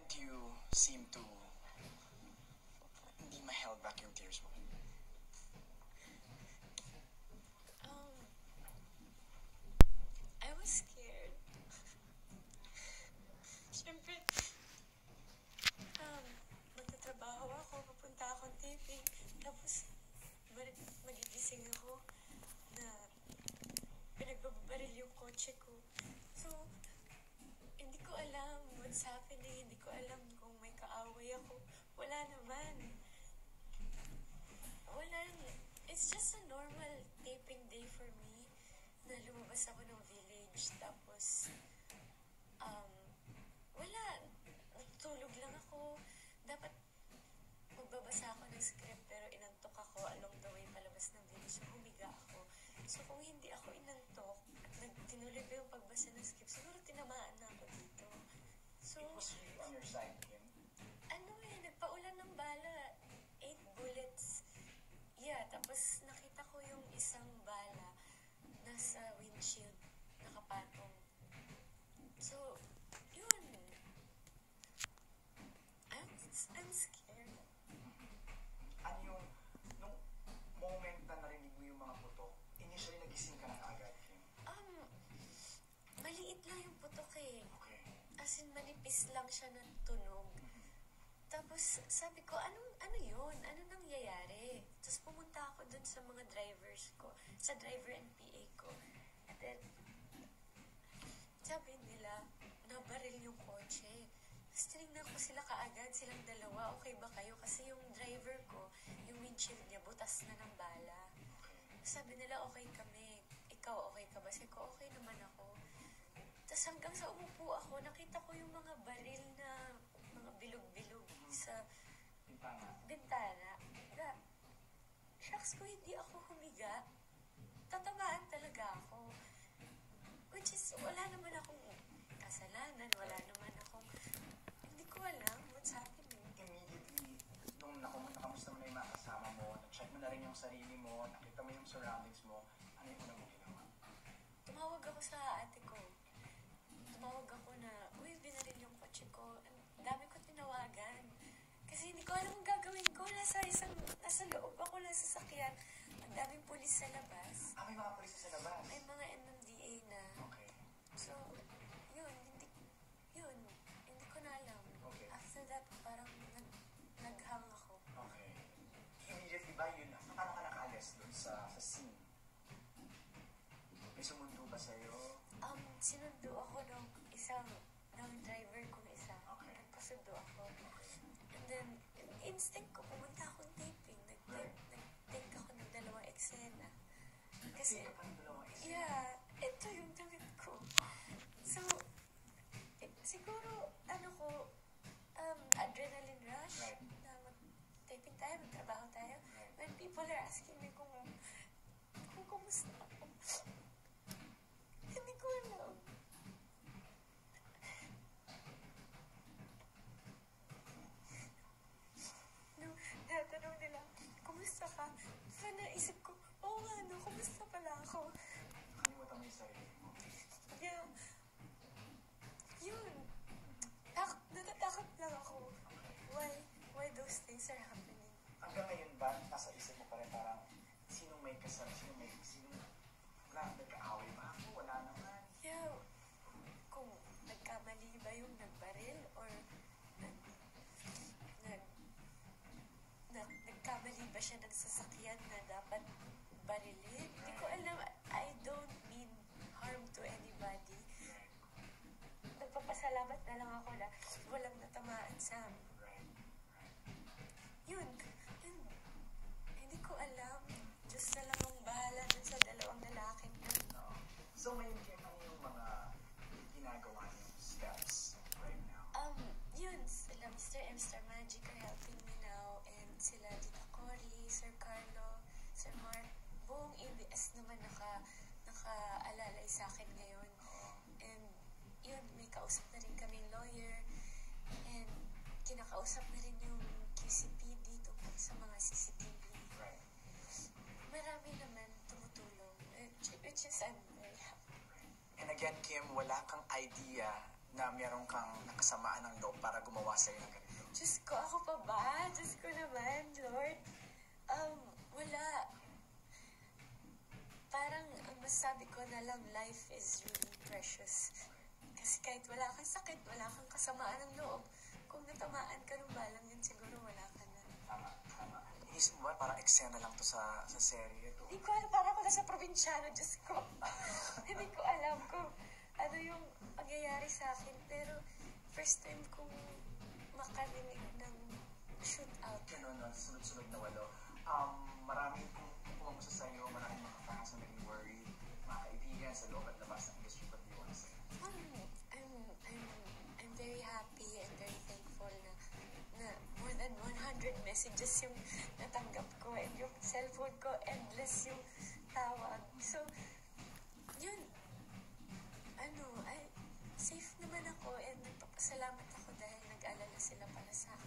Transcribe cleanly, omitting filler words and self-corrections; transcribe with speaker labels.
Speaker 1: do you seem to hindi ma-held back yung tears mo?
Speaker 2: I was scared. Siyempre, magtatrabaho ako, papunta akong taping, tapos magigising ako na pinagbabaril yung kotse ko. So, hindi ko alam what's happening, hindi ko alam kung may kaaway ako. Wala naman. It's just a normal taping day for me na lumabas ako ng village. Tapos, wala. Tulog lang ako. Dapat magbabasa ako ng script pero inantok ako along the way palabas ng village. So, humiga ako. So, kung hindi ako inantok at tinuloy ko yung pagbasa ng script, siguro tinamaan na ako dito. So,
Speaker 1: It was really on your side, Kim.
Speaker 2: Nagpaulan ng bala. 8 bullets. Yeah, tapos nakita ko yung isang bala nasa windshield, nakapatong. So, yun. I'm scared.
Speaker 1: Ano yung, nung moment na narinig mo yung mga putok, initially nagising ka na agad, Kim?
Speaker 2: Maliit lang yung putok eh.
Speaker 1: Okay.
Speaker 2: As in, manipis lang siya ng tunog. Tapos, sabi ko, ano yun? Ano nangyayari? Tapos pumunta ako dun sa mga drivers ko, sa driver and PA ko. And then, sabi nila, nabaril yung kotse. Tapos tinignan ko sila kaagad, silang dalawa, okay ba kayo? Kasi yung driver ko, yung windshield niya, butas na ng bala. Sabi nila, okay kami. Ikaw, okay ka ba? Sabi ko, okay naman ako. Tapos hanggang sa umupo ako, nakita ko yung mga baril na mga bilog-bilog sa bintana. Shucks ko, hindi ako humiga. Tatamaan talaga ako. Which is, wala naman akong kasalanan, wala naman akong, hindi ko alam what's happening.
Speaker 1: Immediately, nung nakamusta mo na yung mga kasama mo, na-check mo na rin yung sarili mo, nakita mo yung surroundings mo, ano yung unang mo ginawa?
Speaker 2: Tumawag ako sa ate ko. Tumawag ako na, uy, binaril yung kotse ko. Ang dami ko tinawagan. Kasi hindi ko alam ang gagawin ko. Nasa loob ako lang sa sakyan. Ang daming pulis sa labas.
Speaker 1: May mga pulis sa labas?
Speaker 2: May mga MMDA na.
Speaker 1: Okay.
Speaker 2: So, hindi ko na alam.
Speaker 1: Okay.
Speaker 2: After that, parang naghang ako.
Speaker 1: Okay. Immediately ba yun? Paano ka nakaalis doon sa scene? May sumundo ba sa'yo?
Speaker 2: Sinundo ako ng driver kong isa.
Speaker 1: Okay.
Speaker 2: Nagpasundo ako. And then, instinct ko, pumunta akong taping. Nag-take ako ng 2 eksena. Kasi,
Speaker 1: Take ka pa ng 2 eksena?
Speaker 2: yeah, ito yung damit ko. So, siguro, adrenaline rush.
Speaker 1: Right.
Speaker 2: Na mag-taping tayo, magtrabaho tayo.
Speaker 1: Right.
Speaker 2: When people are asking me kung kumusta ako, hindi ko alam. Tinatanong nila, kumusta ka? So, naisip ko, oo nga, kumusta pala ako?
Speaker 1: Nakalimutan mo yung sarili mo.
Speaker 2: Yeah. Yun. Natatakot lang ako. Why those things are happening?
Speaker 1: Hanggang ngayon ba, nasa isip mo pa rin parang, sinong may kasal, nagka-away ba ako? Wala naman.
Speaker 2: Yeah. Kung nagkamali ba yung nagbaril or nagkamali ba siya ng sasakyan na dapat barilin? Hindi ko alam. I don't mean harm to anybody. Nagpapasalamat na lang ako na walang natamaan sa amin. Yun. Hindi ko alam. Diyos na lang ang bahala dun sa 2 lalaking yun.
Speaker 1: So ngayon, Kim, ano yung mga ginagawa niyong steps right now?
Speaker 2: Yun. Sila Mr. M. Star Magic are helping me now. And sila Tita Cory, Sir Carlo, Sir Mark. Buong ABS naman nakaalalay sa akin ngayon. And yun, may kausap na rin kaming lawyer. And kinakausap na rin yung QCPD tungkol sa mga CCTV.
Speaker 1: Right.
Speaker 2: Marami naman tumutulong. Which is I'm very happy.
Speaker 1: And again, Kim, wala kang idea na meron kang nakasamaan ng loob para gumawa sa'yo ng ganito?
Speaker 2: Diyos ko, ako pa ba? Diyos ko naman, Lord. Wala. Parang ang masabi ko na lang, life is really precious. Kasi kahit wala kang sakit, wala kang kasamaan ng loob, kung natamaan ka ng balang yun, siguro wala ka na.
Speaker 1: Tama, tama. Inisip mo ba, parang eksena lang to sa serye to?
Speaker 2: Hindi ko alam, parang ako nasa probinsyano, Diyos ko. Hindi ko alam kung ano yung mangyayari sa akin. Pero first time kong makarinig ng shootout.
Speaker 1: Ganun, no? Sunod-sunod na walo. Maraming kumukuha mo sa sayo, maraming mga fans na naging worried, mga kaibigan sa loob at labas ng industry. What do you want to say?
Speaker 2: I'm very happy and very thankful na more than 100 messages yung natanggap ko and yung cellphone ko, endless yung tawag. So, yun, safe naman ako and nagpapasalamat ako dahil nag-alala sila para sa akin.